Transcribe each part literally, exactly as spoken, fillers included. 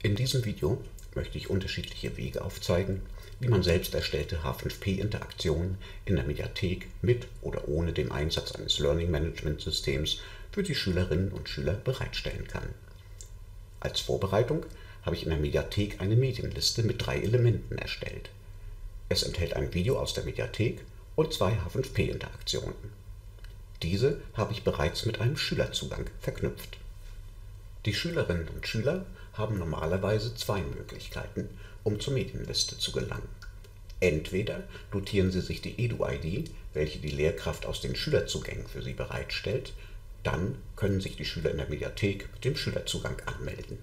In diesem Video möchte ich unterschiedliche Wege aufzeigen, wie man selbst erstellte H fünf P-Interaktionen in der Mediathek mit oder ohne dem Einsatz eines Learning-Management-Systems für die Schülerinnen und Schüler bereitstellen kann. Als Vorbereitung habe ich in der Mediathek eine Medienliste mit drei Elementen erstellt. Es enthält ein Video aus der Mediathek und zwei H fünf P-Interaktionen. Diese habe ich bereits mit einem Schülerzugang verknüpft. Die Schülerinnen und Schüler haben normalerweise zwei Möglichkeiten, um zur Medienliste zu gelangen. Entweder notieren sie sich die Edu-I D, welche die Lehrkraft aus den Schülerzugängen für sie bereitstellt, dann können sich die Schüler in der Mediathek mit dem Schülerzugang anmelden.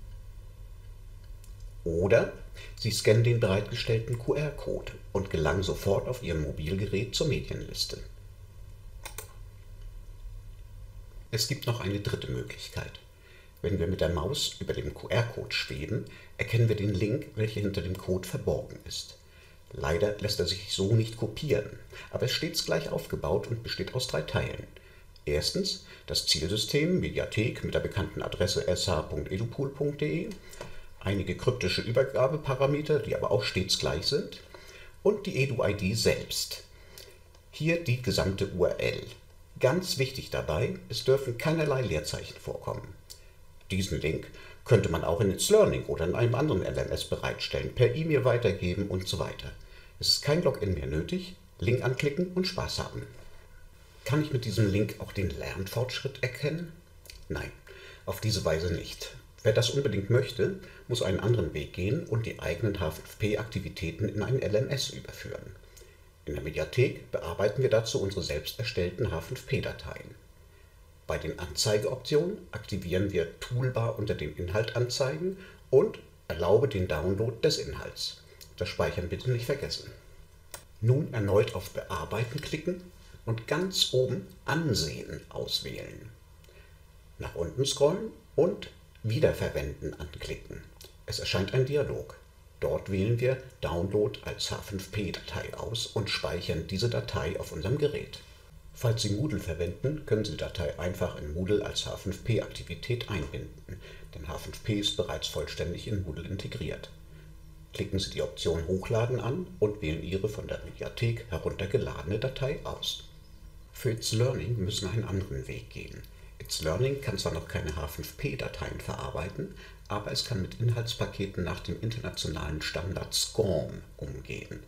Oder sie scannen den bereitgestellten Q R-Code und gelangen sofort auf ihrem Mobilgerät zur Medienliste. Es gibt noch eine dritte Möglichkeit. Wenn wir mit der Maus über dem Q R-Code schweben, erkennen wir den Link, welcher hinter dem Code verborgen ist. Leider lässt er sich so nicht kopieren, aber es ist stets gleich aufgebaut und besteht aus drei Teilen. Erstens das Zielsystem Mediathek mit der bekannten Adresse s h punkt edupool punkt de, einige kryptische Übergabeparameter, die aber auch stets gleich sind, und die Edu-I D selbst. Hier die gesamte U R L. Ganz wichtig dabei, es dürfen keinerlei Leerzeichen vorkommen. Diesen Link könnte man auch in It's Learning oder in einem anderen L M S bereitstellen, per E-Mail weitergeben und so weiter. Es ist kein Login mehr nötig, Link anklicken und Spaß haben. Kann ich mit diesem Link auch den Lernfortschritt erkennen? Nein, auf diese Weise nicht. Wer das unbedingt möchte, muss einen anderen Weg gehen und die eigenen H fünf P-Aktivitäten in ein L M S überführen. In der Mediathek bearbeiten wir dazu unsere selbst erstellten H fünf P-Dateien. Bei den Anzeigeoptionen aktivieren wir Toolbar unter dem Inhalt anzeigen und erlaube den Download des Inhalts. Das Speichern bitte nicht vergessen. Nun erneut auf Bearbeiten klicken und ganz oben Ansehen auswählen. Nach unten scrollen und Wiederverwenden anklicken. Es erscheint ein Dialog. Dort wählen wir Download als H fünf P-Datei aus und speichern diese Datei auf unserem Gerät. Falls Sie Moodle verwenden, können Sie die Datei einfach in Moodle als H fünf P-Aktivität einbinden, denn H fünf P ist bereits vollständig in Moodle integriert. Klicken Sie die Option Hochladen an und wählen Ihre von der Mediathek heruntergeladene Datei aus. Für It's Learning müssen wir einen anderen Weg gehen. It's Learning kann zwar noch keine H fünf P-Dateien verarbeiten, aber es kann mit Inhaltspaketen nach dem internationalen Standard SCORM umgehen.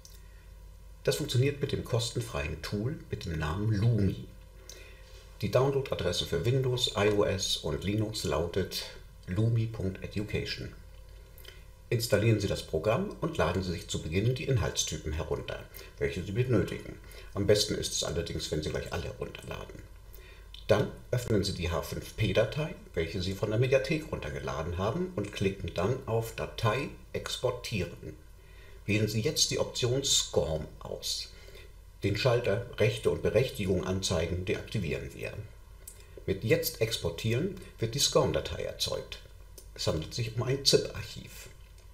Das funktioniert mit dem kostenfreien Tool mit dem Namen Lumi. Die Downloadadresse für Windows, iOS und Linux lautet lumi punkt education. Installieren Sie das Programm und laden Sie sich zu Beginn die Inhaltstypen herunter, welche Sie benötigen. Am besten ist es allerdings, wenn Sie gleich alle herunterladen. Dann öffnen Sie die H fünf P-Datei, welche Sie von der Mediathek runtergeladen haben, und klicken dann auf Datei exportieren. Wählen Sie jetzt die Option SCORM aus. Den Schalter Rechte und Berechtigung anzeigen deaktivieren wir. Mit Jetzt exportieren wird die SCORM-Datei erzeugt. Es handelt sich um ein ZIP-Archiv.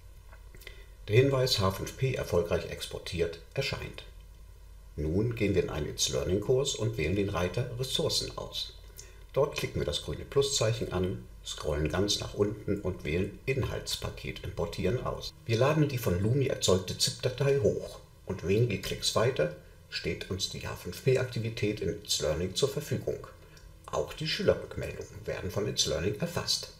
Der Hinweis H fünf P erfolgreich exportiert erscheint. Nun gehen wir in einen It's Learning-Kurs und wählen den Reiter Ressourcen aus. Dort klicken wir das grüne Pluszeichen an, scrollen ganz nach unten und wählen Inhaltspaket importieren aus. Wir laden die von Lumi erzeugte ZIP-Datei hoch und wenige Klicks weiter steht uns die H fünf P-Aktivität in It's Learning zur Verfügung. Auch die Schülerrückmeldungen werden von It's Learning erfasst.